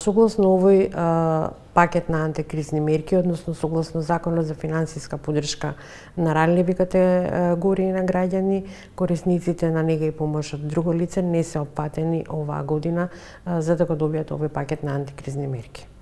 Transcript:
Согласно овој пакет на антикризни мерки, односно согласно Законот за финансиска поддршка на ранливи категории на граѓани, корисниците на нега и помош од друго лице не се опфатени оваа година за да го добијат овој пакет на антикризни мерки.